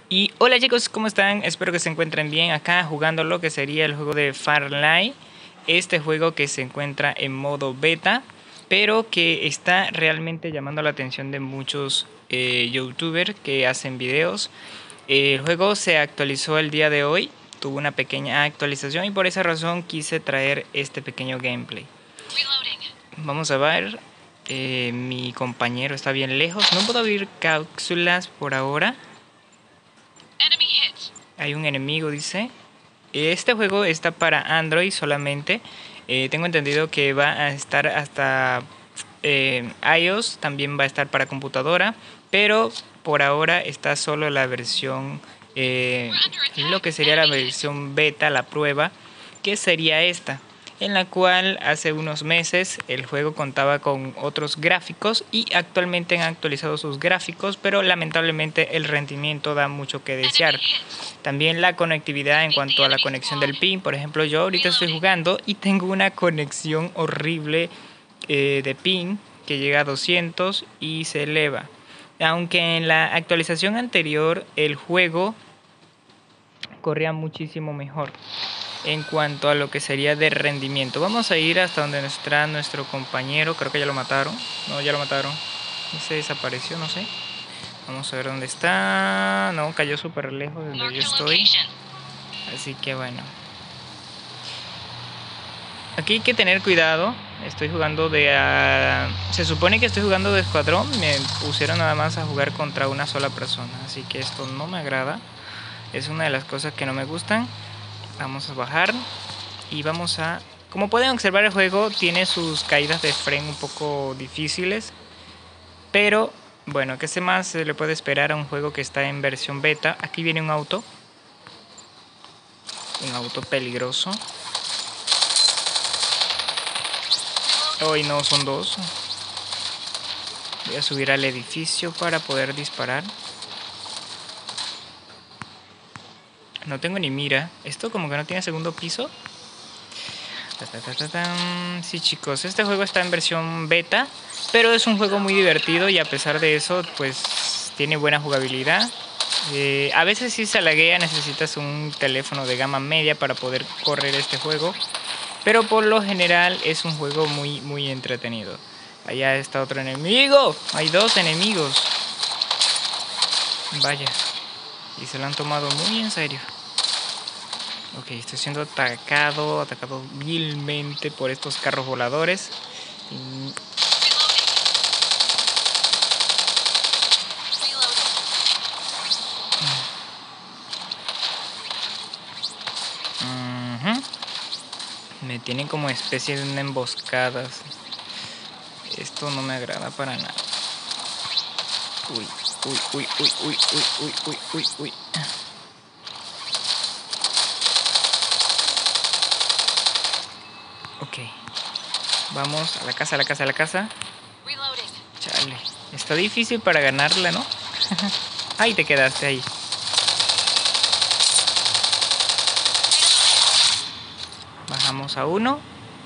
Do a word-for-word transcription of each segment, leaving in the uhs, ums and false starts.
Y hola chicos, ¿cómo están? Espero que se encuentren bien acá jugando lo que sería el juego de Farlight. Este juego que se encuentra en modo beta, pero que está realmente llamando la atención de muchos eh, youtubers que hacen videos. El juego se actualizó el día de hoy, tuvo una pequeña actualización y por esa razón quise traer este pequeño gameplay. Vamos a ver, eh, mi compañero está bien lejos, no puedo abrir cápsulas por ahora. Hay un enemigo, dice. Este juego está para Android solamente. Eh, tengo entendido que va a estar hasta eh, iOS, también va a estar para computadora, pero por ahora está solo la versión, eh, lo que sería la versión beta, la prueba, que sería esta, en la cual hace unos meses el juego contaba con otros gráficos y actualmente han actualizado sus gráficos, pero lamentablemente el rendimiento da mucho que desear. También la conectividad en cuanto a la conexión del ping. Por ejemplo, yo ahorita estoy jugando y tengo una conexión horrible eh, de ping que llega a doscientos y se eleva. Aunque en la actualización anterior el juego corría muchísimo mejor en cuanto a lo que sería de rendimiento. Vamos a ir hasta donde está nuestro compañero. Creo que ya lo mataron. No, ya lo mataron. Se desapareció, no sé. Vamos a ver dónde está. No, cayó súper lejos de donde yo estoy. Así que bueno. Aquí hay que tener cuidado. Estoy jugando de... Uh, se supone que estoy jugando de escuadrón. Me pusieron nada más a jugar contra una sola persona. Así que esto no me agrada. Es una de las cosas que no me gustan. Vamos a bajar. Y vamos a... Como pueden observar, el juego tiene sus caídas de frame un poco difíciles. Pero... bueno, ¿qué más se le puede esperar a un juego que está en versión beta? Aquí viene un auto. Un auto peligroso. Hoy no, son dos. Voy a subir al edificio para poder disparar. No tengo ni mira. Esto como que no tiene segundo piso. Sí chicos, este juego está en versión beta, pero es un juego muy divertido y a pesar de eso pues tiene buena jugabilidad. Eh, a veces si se laguea, necesitas un teléfono de gama media para poder correr este juego, pero por lo general es un juego muy muy entretenido. Allá está otro enemigo. Hay dos enemigos. Vaya. Y se lo han tomado muy en serio. Ok, estoy siendo atacado, atacado vilmente por estos carros voladores. Y... Uh-huh. Me tienen como especie de una emboscada. Esto no me agrada para nada. Uy, uy, uy, uy, uy, uy, uy, uy, uy, uy. Ok. Vamos a la casa, a la casa, a la casa. Chale. Está difícil para ganarla, ¿no? Ahí te quedaste ahí. Bajamos a uno.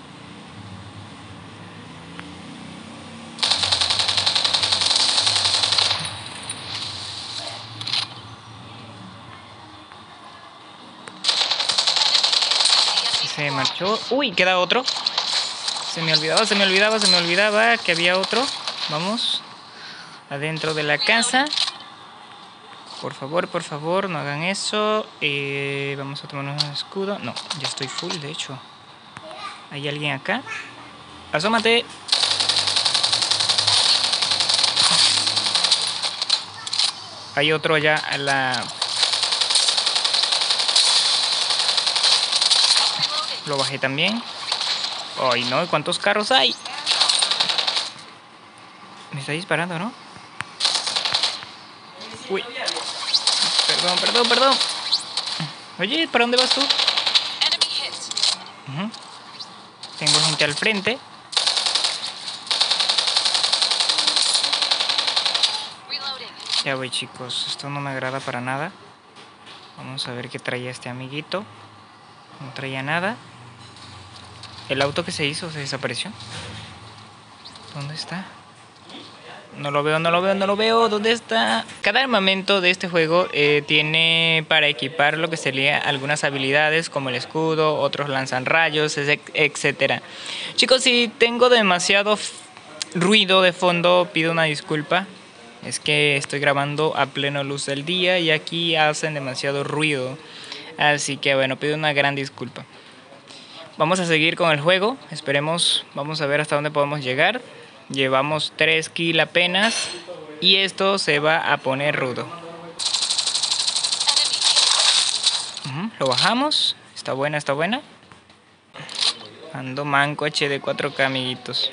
Se marchó. Uy, queda otro. Se me olvidaba, se me olvidaba, se me olvidaba que había otro. Vamos. Adentro de la casa. Por favor, por favor, no hagan eso. Eh, vamos a tomarnos un escudo. No, ya estoy full, de hecho. ¿Hay alguien acá? ¡Asómate! Hay otro allá a la... Lo bajé también. ¡Ay, no! ¿Cuántos carros hay? Me está disparando, ¿no? Uy. Perdón, perdón, perdón. Oye, ¿para dónde vas tú? Uh-huh. Tengo gente al frente. Ya voy, chicos. Esto no me agrada para nada. Vamos a ver qué traía este amiguito. No traía nada. El auto que se hizo se desapareció. ¿Dónde está? No lo veo, no lo veo, no lo veo. ¿Dónde está? Cada armamento de este juego eh, tiene para equipar lo que sería algunas habilidades como el escudo, otros lanzan rayos, etcétera. Chicos, si tengo demasiado ruido de fondo, pido una disculpa. Es que estoy grabando a plena luz del día y aquí hacen demasiado ruido. Así que bueno, pido una gran disculpa. Vamos a seguir con el juego. Esperemos, vamos a ver hasta dónde podemos llegar. Llevamos tres kills apenas y esto se va a poner rudo. Uh-huh, lo bajamos. Está buena, está buena. Ando manco H D cuatro K, amiguitos.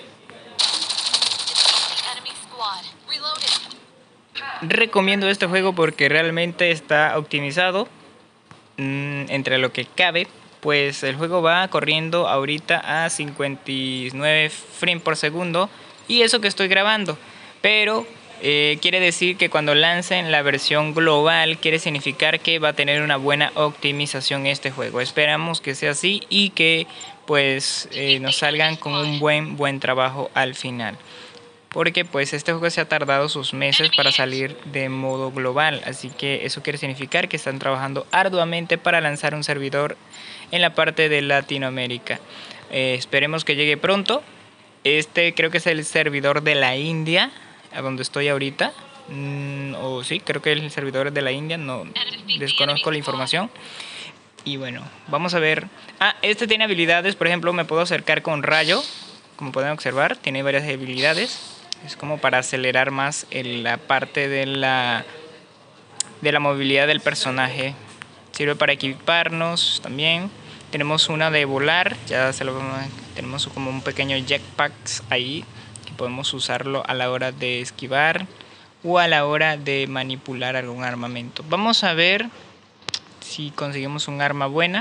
Recomiendo este juego porque realmente está optimizado mmm, entre lo que cabe. Pues el juego va corriendo ahorita a cincuenta y nueve frames por segundo. Y eso que estoy grabando. Pero eh, quiere decir que cuando lancen la versión global, quiere significar que va a tener una buena optimización este juego. Esperamos que sea así y que pues eh, nos salgan con un buen, buen trabajo al final. Porque pues este juego se ha tardado sus meses para salir de modo global. Así que eso quiere significar que están trabajando arduamente para lanzar un servidor en la parte de Latinoamérica. Eh, esperemos que llegue pronto. Este creo que es el servidor de la India, a donde estoy ahorita. Mm, o sí, creo que es el servidor de la India, no desconozco la información. Y bueno, vamos a ver. Ah, este tiene habilidades, por ejemplo, me puedo acercar con rayo. Como pueden observar, tiene varias habilidades. Es como para acelerar más en la parte de la, de la movilidad del personaje. Sirve para equiparnos también. Tenemos una de volar, ya se lo vamos a... Tenemos como un pequeño jetpack ahí que podemos usarlo a la hora de esquivar o a la hora de manipular algún armamento. Vamos a ver si conseguimos un arma buena.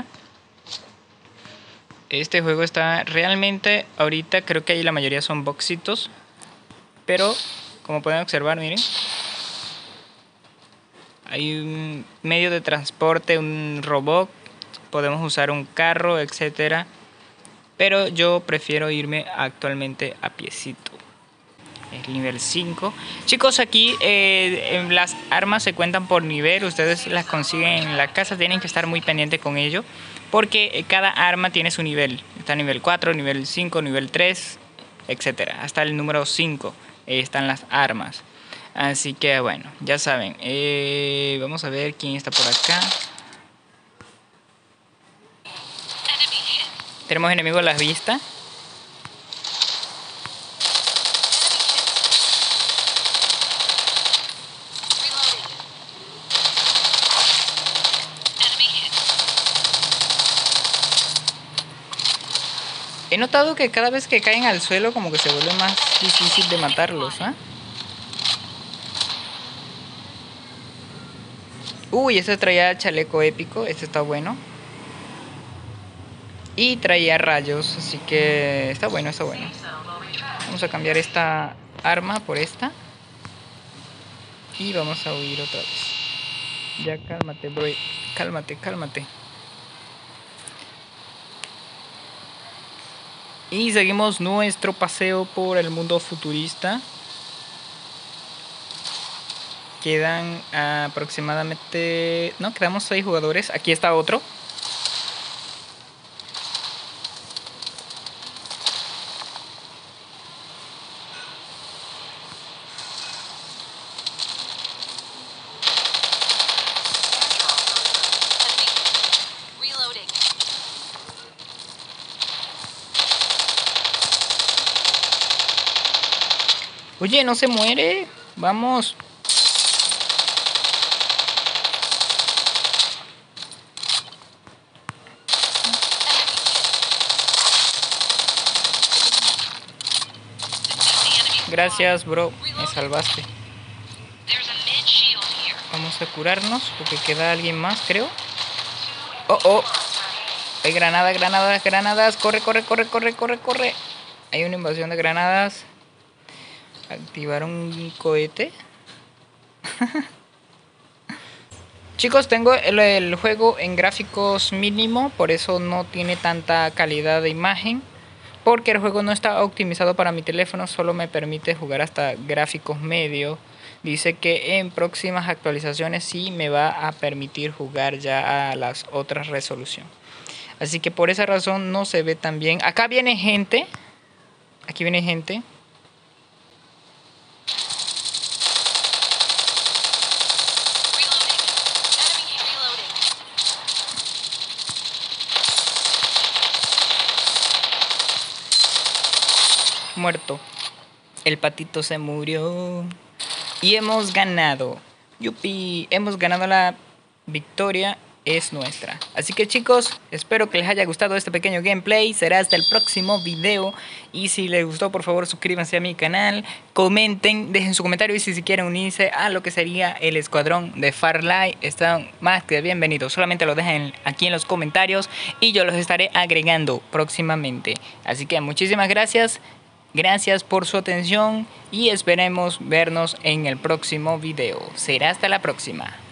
Este juego está realmente, ahorita creo que ahí la mayoría son boxitos, pero como pueden observar, miren, hay un medio de transporte, un robot, podemos usar un carro, etcétera. Pero yo prefiero irme actualmente a piecito. Es nivel cinco. Chicos, aquí eh, las armas se cuentan por nivel. Ustedes las consiguen en la casa. Tienen que estar muy pendientes con ello. Porque cada arma tiene su nivel. Está nivel cuatro, nivel cinco, nivel tres, etcétera. Hasta el número cinco eh, están las armas. Así que bueno, ya saben. Eh, vamos a ver quién está por acá. Tenemos enemigos a la vista. He notado que cada vez que caen al suelo como que se vuelve más difícil de matarlos, ¿eh? Uy, este traía chaleco épico. Este está bueno. Y traía rayos, así que está bueno, está bueno. Vamos a cambiar esta arma por esta. Y vamos a huir otra vez. Ya cálmate, bro. Cálmate, cálmate. Y seguimos nuestro paseo por el mundo futurista. Quedan aproximadamente... No, quedamos seis jugadores. Aquí está otro. Oye, no se muere. Vamos. Gracias, bro. Me salvaste. Vamos a curarnos porque queda alguien más, creo. Oh, oh. Hay granadas, granadas, granadas. Corre, corre, corre, corre, corre, corre. Hay una invasión de granadas. Activar un cohete. Chicos, tengo el, el juego en gráficos mínimo, por eso no tiene tanta calidad de imagen. porque el juego no está optimizado para mi teléfono, solo me permite jugar hasta gráficos medios. Dice que en próximas actualizaciones sí me va a permitir jugar ya a las otras resoluciones. Así que por esa razón no se ve tan bien. Acá viene gente. Aquí viene gente. Muerto. El patito se murió. Y hemos ganado. Yupi. Hemos ganado la victoria. Es nuestra. Así que chicos, espero que les haya gustado este pequeño gameplay. Será hasta el próximo video. Y si les gustó, por favor suscríbanse a mi canal. Comenten, dejen su comentario. Y si, si quieren unirse a lo que sería el escuadrón de Farlight, están más que bienvenidos. Solamente lo dejen aquí en los comentarios y yo los estaré agregando próximamente. Así que muchísimas gracias. Gracias por su atención y esperemos vernos en el próximo video. Será hasta la próxima.